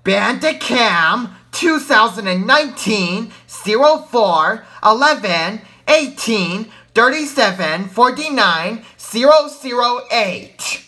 Bandicam 2019 04 11 18 37 49 008.